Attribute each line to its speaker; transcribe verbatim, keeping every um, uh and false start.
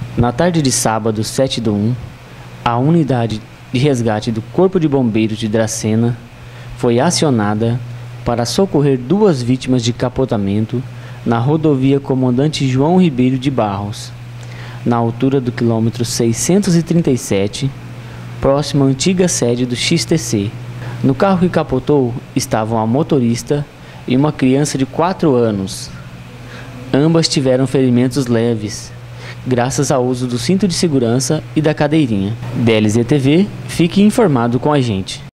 Speaker 1: Na tarde de sábado, sete do um, a unidade de resgate do Corpo de Bombeiros de Dracena foi acionada para socorrer duas vítimas de capotamento na rodovia Comandante João Ribeiro de Barros, na altura do quilômetro seiscentos e trinta e sete, próximo à antiga sede do X T C. No carro que capotou estavam a motorista e uma criança de quatro anos. Ambas tiveram ferimentos leves, graças ao uso do cinto de segurança e da cadeirinha. D L Z T V, fique informado com a gente.